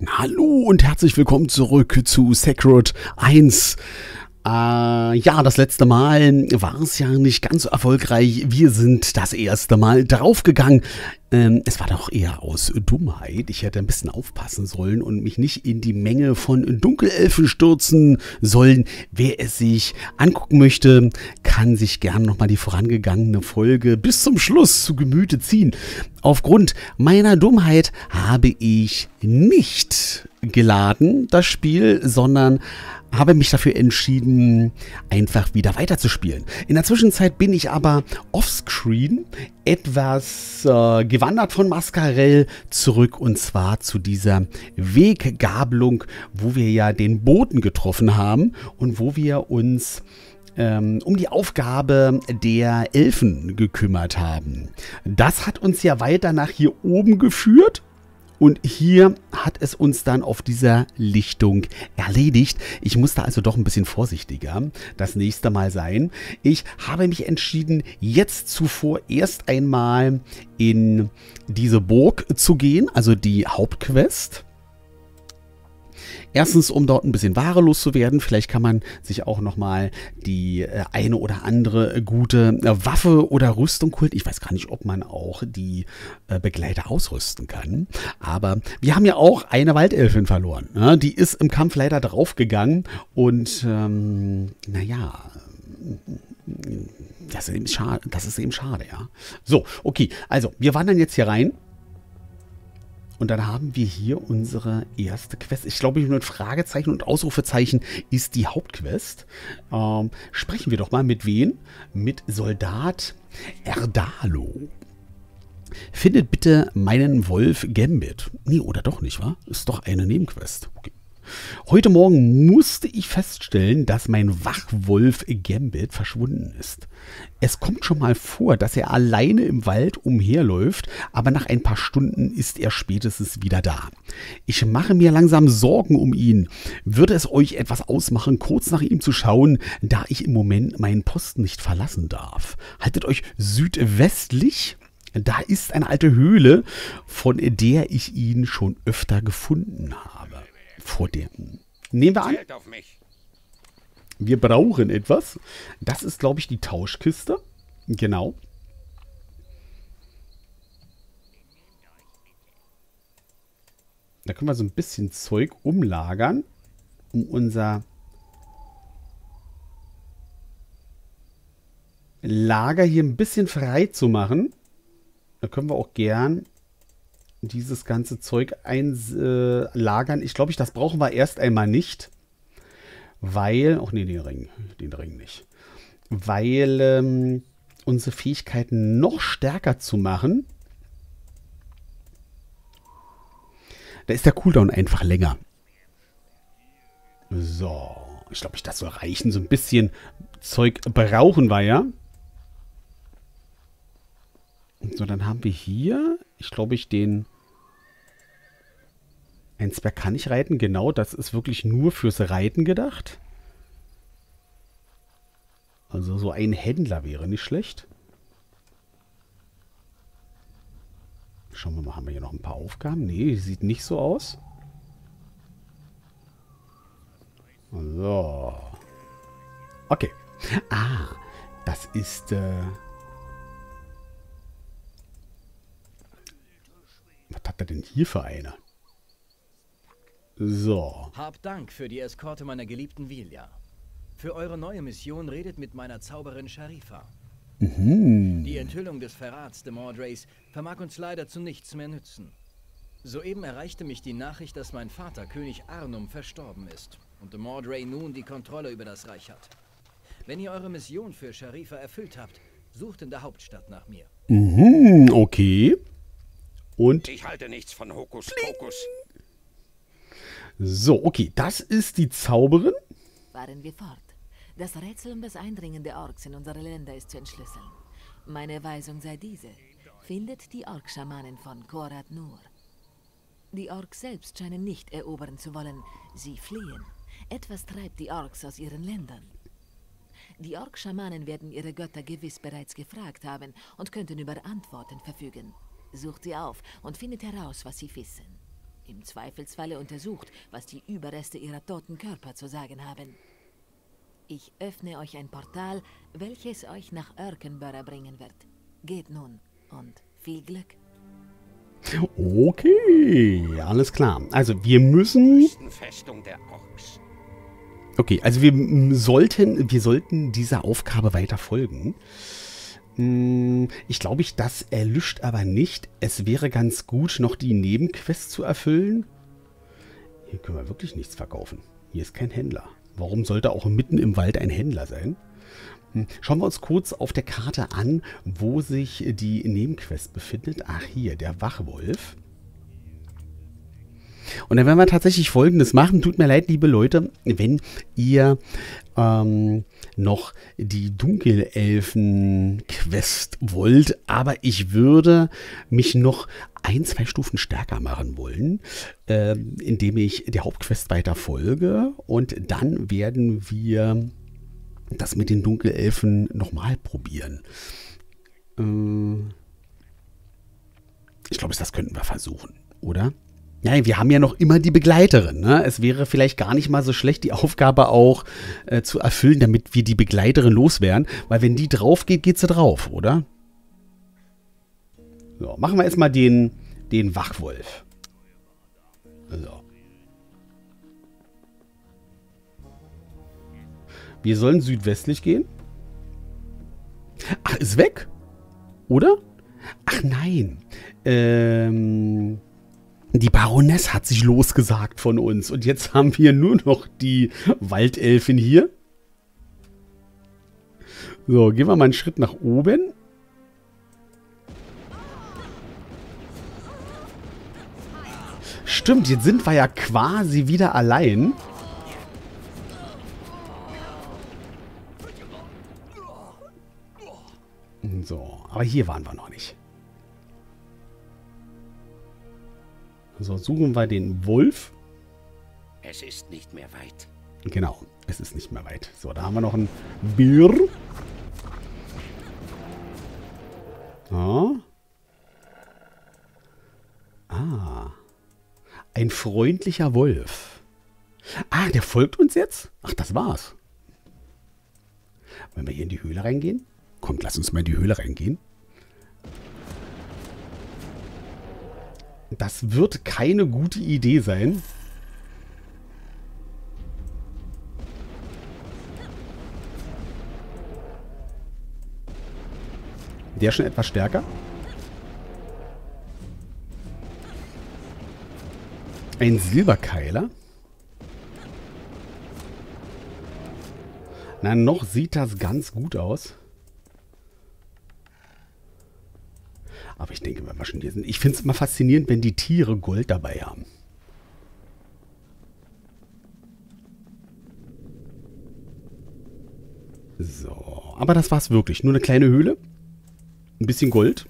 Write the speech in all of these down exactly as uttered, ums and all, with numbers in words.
Hallo und herzlich willkommen zurück zu Sekirot eins. Äh, ja, das letzte Mal war es ja nicht ganz so erfolgreich. Wir sind das erste Mal draufgegangen. Ähm, es war doch eher aus Dummheit. Ich hätte ein bisschen aufpassen sollen und mich nicht in die Menge von Dunkelelfen stürzen sollen. Wer es sich angucken möchte, kann sich gern nochmal die vorangegangene Folge bis zum Schluss zu Gemüte ziehen. Aufgrund meiner Dummheit habe ich nicht geladen, das Spiel, sondern habe mich dafür entschieden, einfach wieder weiterzuspielen. In der Zwischenzeit bin ich aber offscreen etwas äh, gewandert von Mascarell zurück, und zwar zu dieser Weggabelung, wo wir ja den Boten getroffen haben und wo wir uns ähm, um die Aufgabe der Elfen gekümmert haben. Das hat uns ja weiter nach hier oben geführt. Und hier hat es uns dann auf dieser Lichtung erledigt. Ich musste also doch ein bisschen vorsichtiger das nächste Mal sein. Ich habe mich entschieden, jetzt zuvor erst einmal in diese Burg zu gehen, also die Hauptquest. Erstens, um dort ein bisschen Ware loszuwerden. Vielleicht kann man sich auch nochmal die äh, eine oder andere gute äh, Waffe oder Rüstung holen. Ich weiß gar nicht, ob man auch die äh, Begleiter ausrüsten kann. Aber wir haben ja auch eine Waldelfin verloren. Ne? Die ist im Kampf leider draufgegangen. Und ähm, naja, das ist eben schade, das ist eben schade, ja. So, okay, also wir wandern jetzt hier rein. Und dann haben wir hier unsere erste Quest. Ich glaube, mit Fragezeichen und Ausrufezeichen ist die Hauptquest. Ähm, sprechen wir doch mal mit wem? Mit Soldat Erdalo. Findet bitte meinen Wolf Gambit. Nee, oder doch nicht, wa? Ist doch eine Nebenquest. Okay. Heute Morgen musste ich feststellen, dass mein Wachwolf Gambit verschwunden ist. Es kommt schon mal vor, dass er alleine im Wald umherläuft, aber nach ein paar Stunden ist er spätestens wieder da. Ich mache mir langsam Sorgen um ihn. Würde es euch etwas ausmachen, kurz nach ihm zu schauen, da ich im Moment meinen Posten nicht verlassen darf? Haltet euch südwestlich. Da ist eine alte Höhle, von der ich ihn schon öfter gefunden habe. Vor dem. Nehmen wir an. Wir brauchen etwas. Das ist, glaube ich, die Tauschkiste. Genau. Da können wir so ein bisschen Zeug umlagern, um unser Lager hier ein bisschen frei zu machen. Da können wir auch gern dieses ganze Zeug einlagern. Ich glaube, ich, das brauchen wir erst einmal nicht. Weil, ach nee, den Ring, den Ring nicht. Weil ähm, unsere Fähigkeiten noch stärker zu machen, da ist der Cooldown einfach länger. So, ich glaube, das soll reichen. So ein bisschen Zeug brauchen wir ja. So, dann haben wir hier, ich glaube, ich den... Ein Zwerg kann nicht reiten, genau, das ist wirklich nur fürs Reiten gedacht. Also so ein Händler wäre nicht schlecht. Schauen wir mal, haben wir hier noch ein paar Aufgaben? Nee, sieht nicht so aus. So. Okay. Ah, das ist... Äh Was hat er denn hier für eine? So. Hab Dank für die Eskorte meiner geliebten Vilja. Für eure neue Mission redet mit meiner Zauberin Sharifa. Mhm. Die Enthüllung des Verrats de Mordrays vermag uns leider zu nichts mehr nützen. Soeben erreichte mich die Nachricht, dass mein Vater, König Arnum, verstorben ist und de Mordray nun die Kontrolle über das Reich hat. Wenn ihr eure Mission für Sharifa erfüllt habt, sucht in der Hauptstadt nach mir. Mhm, okay. Und ich halte nichts von Hokuspokus. So, okay, das ist die Zauberin. Fahren wir fort. Das Rätsel um das Eindringen der Orks in unsere Länder ist zu entschlüsseln. Meine Weisung sei diese. Findet die Ork-Schamanen von Korat Nur. Die Orks selbst scheinen nicht erobern zu wollen. Sie fliehen. Etwas treibt die Orks aus ihren Ländern. Die Ork-Schamanen werden ihre Götter gewiss bereits gefragt haben und könnten über Antworten verfügen. Sucht sie auf und findet heraus, was sie wissen. Im Zweifelsfalle untersucht, was die Überreste ihrer toten Körper zu sagen haben. Ich öffne euch ein Portal, welches euch nach Örkenbörre bringen wird. Geht nun und viel Glück. Okay, alles klar. Also wir müssen... Festung der Orks. Okay, also wir m, sollten, wir sollten dieser Aufgabe weiter folgen. Hm, ich glaube, ich das erlischt aber nicht. Es wäre ganz gut, noch die Nebenquest zu erfüllen. Hier können wir wirklich nichts verkaufen. Hier ist kein Händler. Warum sollte auch mitten im Wald ein Händler sein? Hm, schauen wir uns kurz auf der Karte an, wo sich die Nebenquest befindet. Ach, hier, der Wachwolf. Und dann werden wir tatsächlich Folgendes machen. Tut mir leid, liebe Leute, wenn ihr ähm, noch die Dunkelelfen-Quest wollt. Aber ich würde mich noch ein, zwei Stufen stärker machen wollen, äh, indem ich der Hauptquest weiter folge. Und dann werden wir das mit den Dunkelelfen nochmal probieren. Äh, ich glaube, das könnten wir versuchen, oder? Ja, wir haben ja noch immer die Begleiterin. Ne? Es wäre vielleicht gar nicht mal so schlecht, die Aufgabe auch äh, zu erfüllen, damit wir die Begleiterin loswerden. Weil wenn die drauf geht, geht sie drauf, oder? So, machen wir erstmal den, den Wachwolf. So. Wir sollen südwestlich gehen. Ach, ist weg? Oder? Ach nein. Ähm... Die Baroness hat sich losgesagt von uns. Und jetzt haben wir nur noch die Waldelfin hier. So, gehen wir mal einen Schritt nach oben. Stimmt, jetzt sind wir ja quasi wieder allein. So, aber hier waren wir noch nicht. So, suchen wir den Wolf. Es ist nicht mehr weit. Genau, es ist nicht mehr weit. So, da haben wir noch einen Bär. Oh. Ah. Ein freundlicher Wolf. Ah, der folgt uns jetzt? Ach, das war's. Wollen wir hier in die Höhle reingehen? Kommt, lass uns mal in die Höhle reingehen. Das wird keine gute Idee sein. Der ist schon etwas stärker. Ein Silberkeiler. Na, noch sieht das ganz gut aus. Aber ich denke, wenn wir schon hier sind. Ich finde es immer faszinierend, wenn die Tiere Gold dabei haben. So, aber das war's wirklich. Nur eine kleine Höhle. Ein bisschen Gold.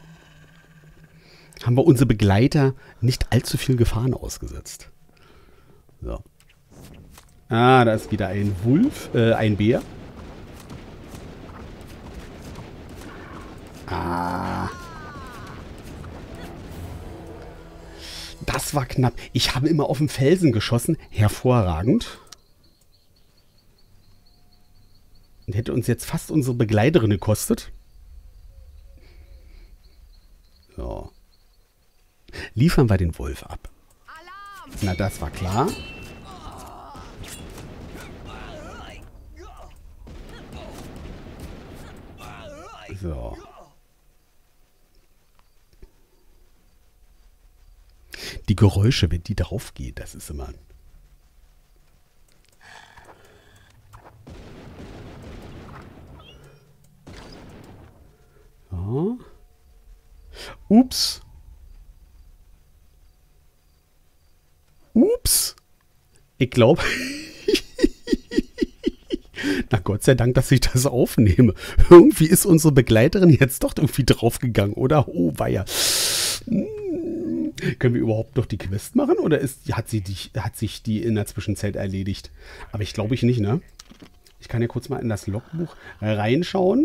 Haben wir unsere Begleiter nicht allzu viel Gefahren ausgesetzt. So. Ah, da ist wieder ein Wolf, äh, ein Bär. Ah. Das war knapp. Ich habe immer auf den Felsen geschossen. Hervorragend. Und hätte uns jetzt fast unsere Begleiterin gekostet. So. Liefern wir den Wolf ab. Na, das war klar. So. Die Geräusche, wenn die drauf geht, das ist immer... So. Ups. Ups. Ich glaube... Na Gott sei Dank, dass ich das aufnehme. Irgendwie ist unsere Begleiterin jetzt doch irgendwie draufgegangen, oder? Oh, weia. Hm. Können wir überhaupt noch die Quest machen? Oder ist, hat, sie die, hat sich die in der Zwischenzeit erledigt? Aber ich glaube ich nicht, ne? Ich kann ja kurz mal in das Logbuch reinschauen.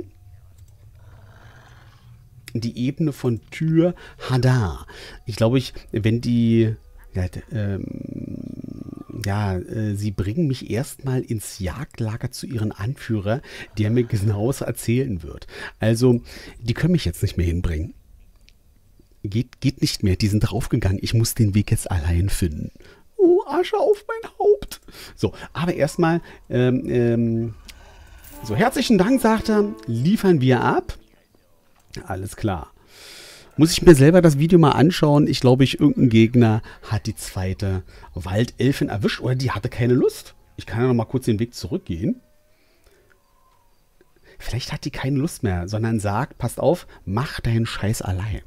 Die Ebene von Tür Hadar. Ich glaube, ich, wenn die... Ja, ähm, ja äh, sie bringen mich erstmal ins Jagdlager zu ihrem Anführer, der mir genaues erzählen wird. Also, die können mich jetzt nicht mehr hinbringen. Geht, geht nicht mehr, die sind draufgegangen. Ich muss den Weg jetzt allein finden. Oh, Asche auf mein Haupt. So, aber erstmal, ähm, ähm, so, herzlichen Dank, sagt er, liefern wir ab. Alles klar. Muss ich mir selber das Video mal anschauen. Ich glaube, ich irgendein Gegner hat die zweite Waldelfin erwischt. Oder die hatte keine Lust. Ich kann ja noch mal kurz den Weg zurückgehen. Vielleicht hat die keine Lust mehr, sondern sagt, passt auf, mach deinen Scheiß allein.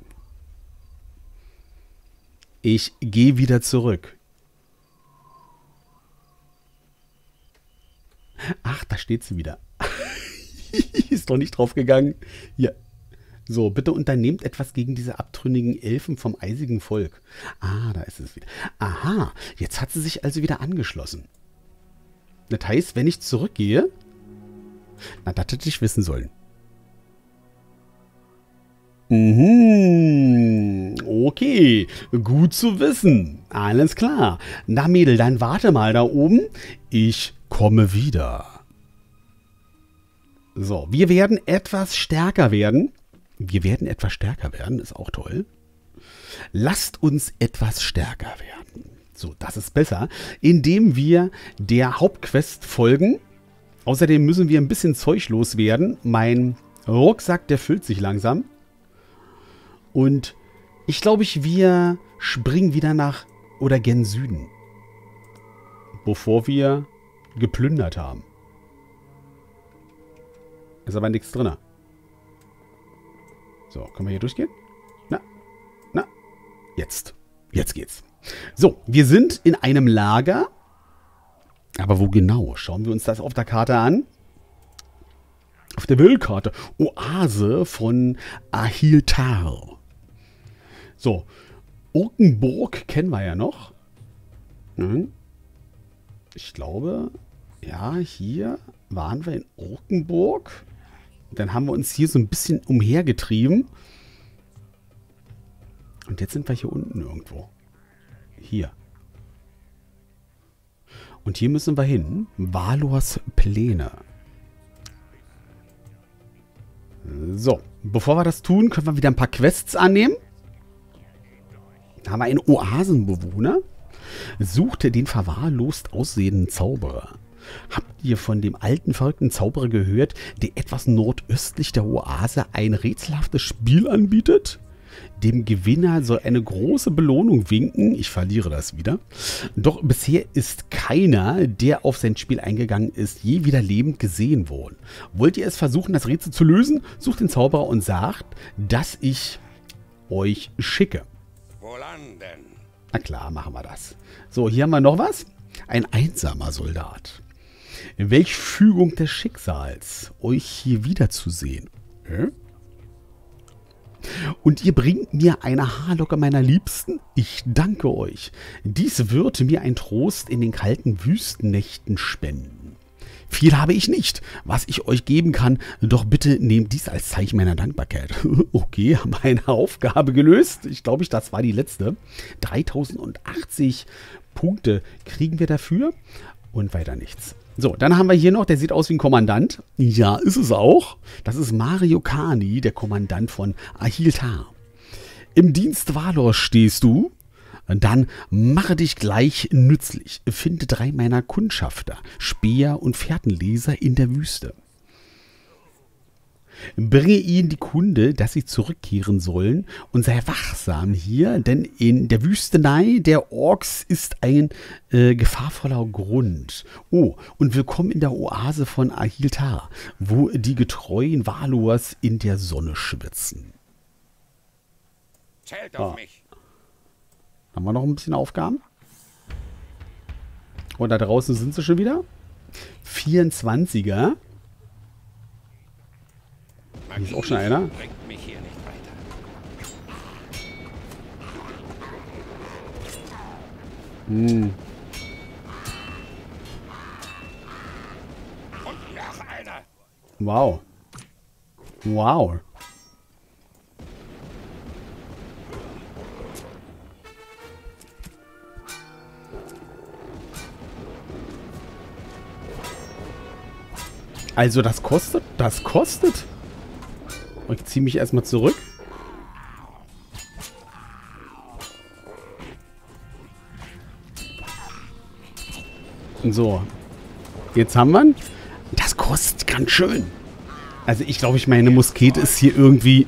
Ich gehe wieder zurück. Ach, da steht sie wieder. Ist doch nicht draufgegangen. Hier. So, bitte unternehmt etwas gegen diese abtrünnigen Elfen vom eisigen Volk. Ah, da ist es wieder. Aha, jetzt hat sie sich also wieder angeschlossen. Das heißt, wenn ich zurückgehe... Na, das hätte ich wissen sollen. Mhm, okay, gut zu wissen. Alles klar. Na, Mädel, dann warte mal da oben. Ich komme wieder. So, wir werden etwas stärker werden. Wir werden etwas stärker werden, ist auch toll. Lasst uns etwas stärker werden. So, das ist besser, indem wir der Hauptquest folgen. Außerdem müssen wir ein bisschen Zeug loswerden. Mein Rucksack, der füllt sich langsam. Und ich glaube, ich, wir springen wieder nach oder gen Süden. Bevor wir geplündert haben. Ist aber nichts drin. So, können wir hier durchgehen? Na, na, jetzt. Jetzt geht's. So, wir sind in einem Lager. Aber wo genau? Schauen wir uns das auf der Karte an. Auf der Weltkarte. Oase von Ahiltar. So, Urkenburg kennen wir ja noch. Hm. Ich glaube, ja, hier waren wir in Urkenburg. Dann haben wir uns hier so ein bisschen umhergetrieben. Und jetzt sind wir hier unten irgendwo. Hier. Und hier müssen wir hin. Valors Pläne. So, bevor wir das tun, können wir wieder ein paar Quests annehmen. Da haben wir einen Oasenbewohner. Suchte den verwahrlost aussehenden Zauberer. Habt ihr von dem alten, verrückten Zauberer gehört, der etwas nordöstlich der Oase ein rätselhaftes Spiel anbietet? Dem Gewinner soll eine große Belohnung winken. Ich verliere das wieder. Doch bisher ist keiner, der auf sein Spiel eingegangen ist, je wieder lebend gesehen worden. Wollt ihr es versuchen, das Rätsel zu lösen? Sucht den Zauberer und sagt, dass ich euch schicke. Wohlan denn? Na klar, machen wir das. So, hier haben wir noch was. Ein einsamer Soldat. Welch Fügung des Schicksals, euch hier wiederzusehen. Hm? Und ihr bringt mir eine Haarlocke meiner Liebsten? Ich danke euch. Dies wird mir ein Trost in den kalten Wüstennächten spenden. Viel habe ich nicht, was ich euch geben kann, doch bitte nehmt dies als Zeichen meiner Dankbarkeit. Okay, haben wir eine Aufgabe gelöst. Ich glaube, das war die letzte. dreitausendachtzig Punkte kriegen wir dafür und weiter nichts. So, dann haben wir hier noch, der sieht aus wie ein Kommandant. Ja, ist es auch. Das ist Mario Kani, der Kommandant von Ahiltar. Im Dienst Valors stehst du. Dann mache dich gleich nützlich. Finde drei meiner Kundschafter, Späher und Fährtenleser in der Wüste. Bringe ihnen die Kunde, dass sie zurückkehren sollen und sei wachsam hier, denn in der Wüstenei der Orks ist ein äh, gefahrvoller Grund. Oh, und willkommen in der Oase von Ahiltar, wo die getreuen Valors in der Sonne schwitzen. Zählt auf mich. Haben wir noch ein bisschen Aufgaben? Und da draußen sind sie schon wieder. vierundzwanziger. Hier ist auch schon einer. Bringt mich hier nicht weiter. Hm. Und noch einer. Wow. Wow. Also das kostet, das kostet. Ich ziehe mich erstmal zurück. So. Jetzt haben wir ihn. Das kostet ganz schön. Also ich glaube, ich meine Muskete ist hier irgendwie...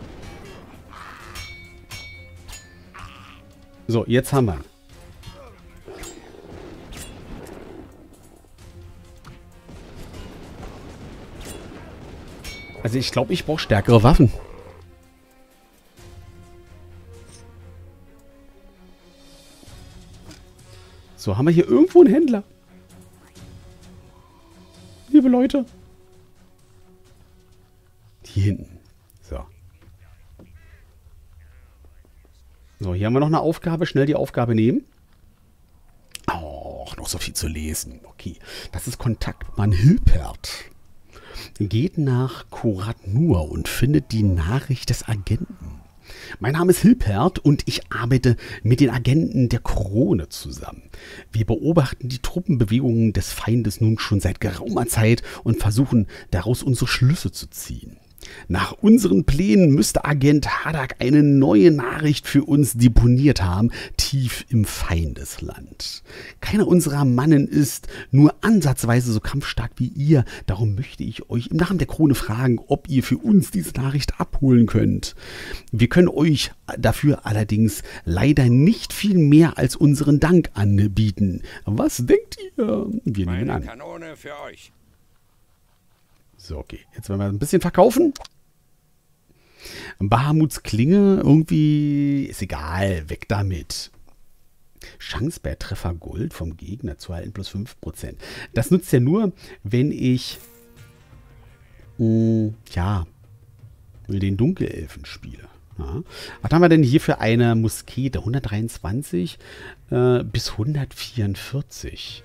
So, jetzt haben wir ihn. Also ich glaube, ich brauche stärkere Waffen. So, haben wir hier irgendwo einen Händler? Liebe Leute. Hier hinten. So. So, hier haben wir noch eine Aufgabe. Schnell die Aufgabe nehmen. Oh, noch so viel zu lesen. Okay. Das ist Kontaktmann Hilpert. Geht nach Korat Nur und findet die Nachricht des Agenten. Mein Name ist Hilpert und ich arbeite mit den Agenten der Krone zusammen. Wir beobachten die Truppenbewegungen des Feindes nun schon seit geraumer Zeit und versuchen daraus unsere Schlüsse zu ziehen. Nach unseren Plänen müsste Agent Hadak eine neue Nachricht für uns deponiert haben, tief im Feindesland. Keiner unserer Mannen ist nur ansatzweise so kampfstark wie ihr. Darum möchte ich euch im Namen der Krone fragen, ob ihr für uns diese Nachricht abholen könnt. Wir können euch dafür allerdings leider nicht viel mehr als unseren Dank anbieten. Was denkt ihr? Wir nehmen an. Kanone für euch. So, okay. Jetzt werden wir ein bisschen verkaufen. Bahamuts Klinge irgendwie ist egal. Weg damit. Chance bei Treffer Gold vom Gegner zu halten plus fünf Prozent. Das nutzt ja nur, wenn ich mh, ja, den Dunkelelfen spiele. Ja. Was haben wir denn hier für eine Muskete? hundertdreiundzwanzig äh, bis hundertvierundvierzig.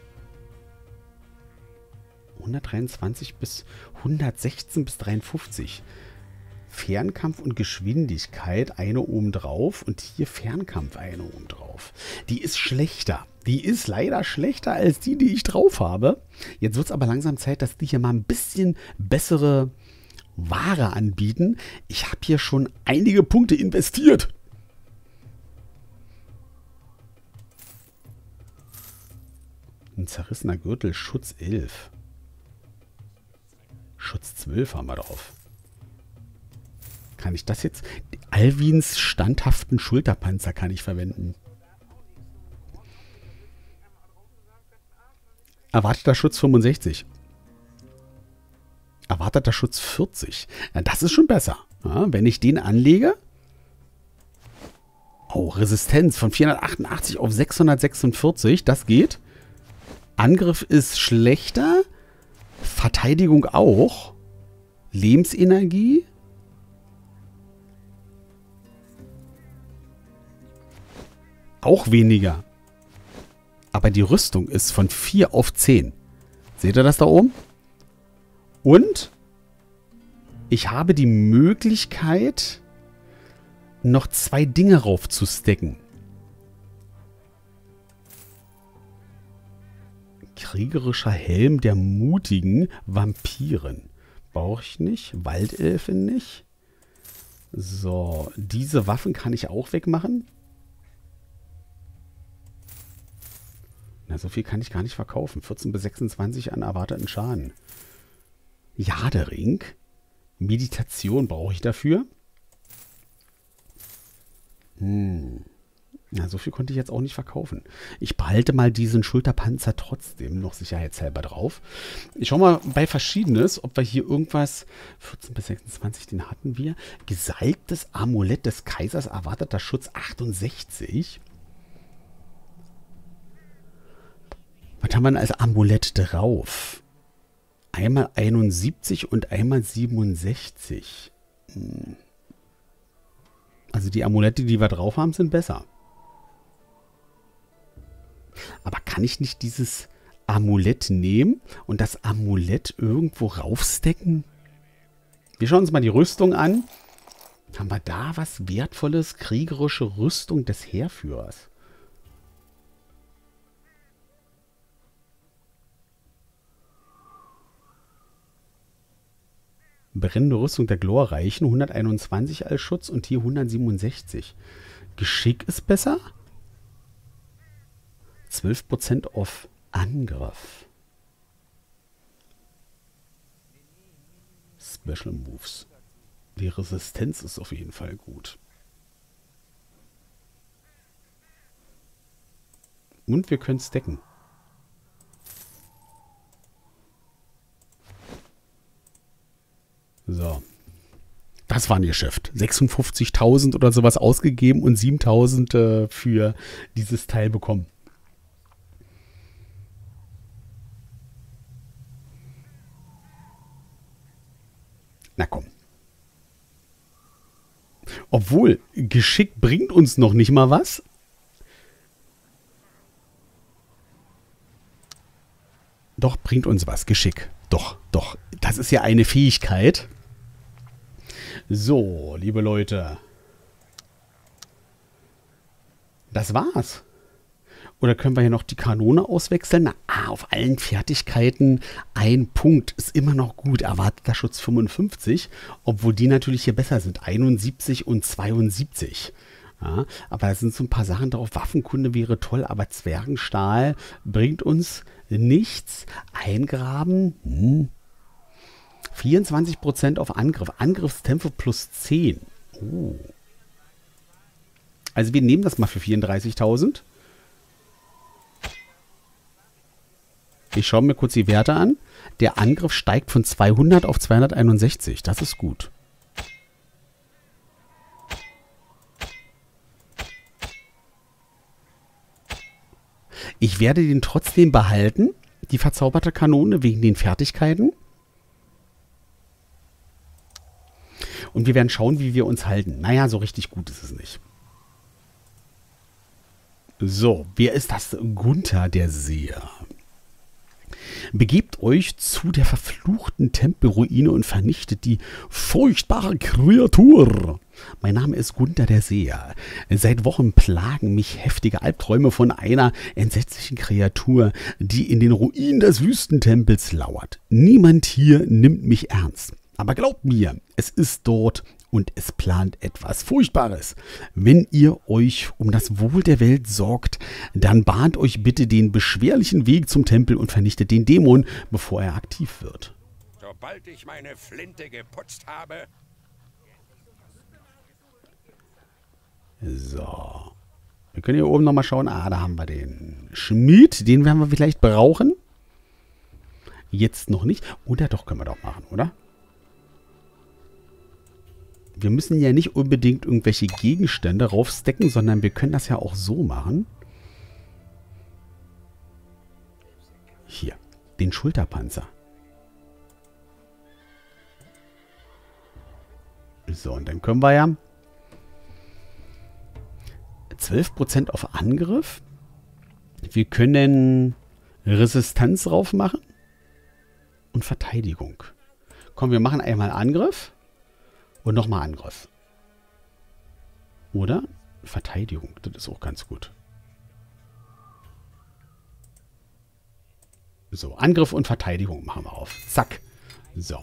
hundertdreiundzwanzig bis hundertsechzehn bis dreiundfünfzig. Fernkampf und Geschwindigkeit, eine oben drauf und hier Fernkampf eine oben drauf. Die ist schlechter. Die ist leider schlechter als die, die ich drauf habe. Jetzt wird es aber langsam Zeit, dass die hier mal ein bisschen bessere Ware anbieten. Ich habe hier schon einige Punkte investiert. Ein zerrissener Gürtel, Schutz elf. Schutz zwölf haben wir drauf. Kann ich das jetzt? Alwins standhaften Schulterpanzer kann ich verwenden. Erwarteter Schutz fünfundsechzig. Erwarteter Schutz vierzig. Ja, das ist schon besser. Ja, wenn ich den anlege. Oh, Resistenz von vierhundertachtundachtzig auf sechshundertsechsundvierzig. Das geht. Angriff ist schlechter. Verteidigung auch. Lebensenergie. Auch weniger. Aber die Rüstung ist von vier auf zehn. Seht ihr das da oben? Und ich habe die Möglichkeit, noch zwei Dinge raufzustecken. Kriegerischer Helm der mutigen Vampiren. Brauche ich nicht. Waldelfen nicht. So, diese Waffen kann ich auch wegmachen. Na, so viel kann ich gar nicht verkaufen. vierzehn bis sechsundzwanzig an erwarteten Schaden. Jadering. Meditation brauche ich dafür. Hm. Na, so viel konnte ich jetzt auch nicht verkaufen. Ich behalte mal diesen Schulterpanzer trotzdem noch sicherheitshalber drauf. Ich schaue mal bei Verschiedenes, ob wir hier irgendwas... vierzehn bis sechsundzwanzig, den hatten wir. Gesalbtes Amulett des Kaisers, erwarteter Schutz achtundsechzig. Was haben wir denn als Amulett drauf? Einmal einundsiebzig und einmal siebenundsechzig. Hm. Also die Amulette, die wir drauf haben, sind besser. Aber kann ich nicht dieses Amulett nehmen und das Amulett irgendwo raufstecken? Wir schauen uns mal die Rüstung an. Haben wir da was Wertvolles? Kriegerische Rüstung des Heerführers. Brennende Rüstung der Glorreichen, hunderteinundzwanzig als Schutz und hier hundertsiebenundsechzig. Geschick ist besser. zwölf Prozent auf Angriff. Special Moves. Die Resistenz ist auf jeden Fall gut. Und wir können stacken. So. Das war ein Geschäft. sechsundfünfzigtausend oder sowas ausgegeben und siebentausend äh, für dieses Teil bekommen. Na komm. Obwohl, Geschick bringt uns noch nicht mal was. Doch, bringt uns was. Geschick. Doch, doch. Das ist ja eine Fähigkeit. So, liebe Leute. Das war's. Oder können wir hier noch die Kanone auswechseln? Na, ah, auf allen Fertigkeiten ein Punkt. Ist immer noch gut. Erwarteter Schutz fünfundfünfzig. Obwohl die natürlich hier besser sind. einundsiebzig und zweiundsiebzig. Ja, aber da sind so ein paar Sachen drauf. Waffenkunde wäre toll, aber Zwergenstahl bringt uns nichts. Eingraben. Hm. vierundzwanzig Prozent auf Angriff. Angriffstempo plus zehn. Oh. Also wir nehmen das mal für vierunddreißigtausend. Ich schaue mir kurz die Werte an. Der Angriff steigt von zweihundert auf zweihunderteinundsechzig. Das ist gut. Ich werde den trotzdem behalten, die verzauberte Kanone, wegen den Fertigkeiten. Und wir werden schauen, wie wir uns halten. Naja, so richtig gut ist es nicht. So, wer ist das? Gunther der Seher. Begebt euch zu der verfluchten Tempelruine und vernichtet die furchtbare Kreatur. Mein Name ist Gunther der Seher. Seit Wochen plagen mich heftige Albträume von einer entsetzlichen Kreatur, die in den Ruinen des Wüstentempels lauert. Niemand hier nimmt mich ernst. Aber glaubt mir, es ist dort und es plant etwas Furchtbares. Wenn ihr euch um das Wohl der Welt sorgt, dann bahnt euch bitte den beschwerlichen Weg zum Tempel und vernichtet den Dämon, bevor er aktiv wird. Sobald ich meine Flinte geputzt habe. So. Wir können hier oben nochmal schauen. Ah, da haben wir den Schmied. Den werden wir vielleicht brauchen. Jetzt noch nicht. Oder doch, können wir doch machen, oder? Wir müssen ja nicht unbedingt irgendwelche Gegenstände raufstecken, sondern wir können das ja auch so machen. Hier, den Schulterpanzer. So, und dann können wir ja zwölf Prozent auf Angriff. Wir können Resistenz drauf machen und Verteidigung. Komm, wir machen einmal Angriff. Und nochmal Angriff. Oder Verteidigung. Das ist auch ganz gut. So, Angriff und Verteidigung machen wir auf. Zack. So.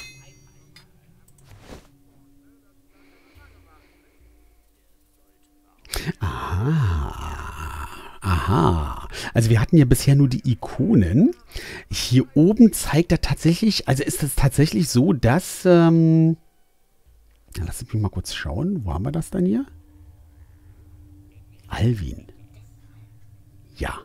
Aha. Aha. Also wir hatten ja bisher nur die Ikonen. Hier oben zeigt er tatsächlich, also ist es tatsächlich so, dass... Ähm, Lass mich mal kurz schauen. Wo haben wir das dann hier? Alvin. Ja.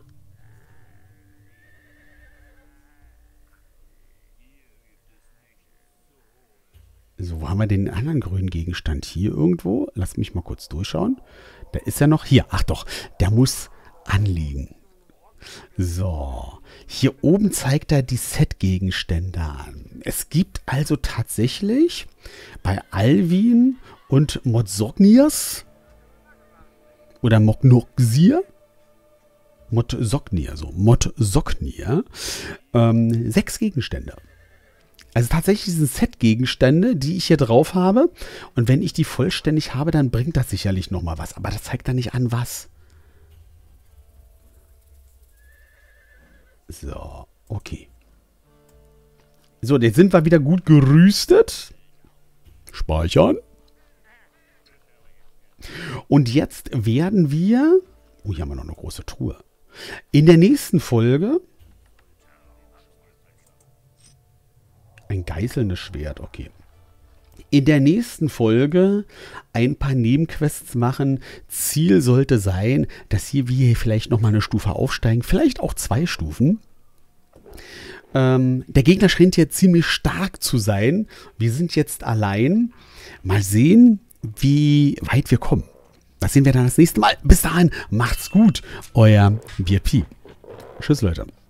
So, wo haben wir den anderen grünen Gegenstand? Hier irgendwo. Lass mich mal kurz durchschauen. Da ist er noch hier. Ach doch, der muss anliegen. So. Hier oben zeigt er die Set-Gegenstände an. Es gibt also tatsächlich bei Alvin und Modsognias oder Mognoxir, Modsognier, so Modsognier, ähm, sechs Gegenstände. Also tatsächlich sind Set-Gegenstände, die ich hier drauf habe. Und wenn ich die vollständig habe, dann bringt das sicherlich nochmal was. Aber das zeigt dann nicht an, was. So, okay. So, jetzt sind wir wieder gut gerüstet. Speichern. Und jetzt werden wir... Oh, hier haben wir noch eine große Truhe. In der nächsten Folge... Ein geißelndes Schwert, okay. In der nächsten Folge ein paar Nebenquests machen. Ziel sollte sein, dass hier wir vielleicht nochmal eine Stufe aufsteigen. Vielleicht auch zwei Stufen. Ähm, der Gegner scheint hier ziemlich stark zu sein. Wir sind jetzt allein. Mal sehen, wie weit wir kommen. Das sehen wir dann das nächste Mal. Bis dahin, macht's gut. Euer V I P. Tschüss, Leute.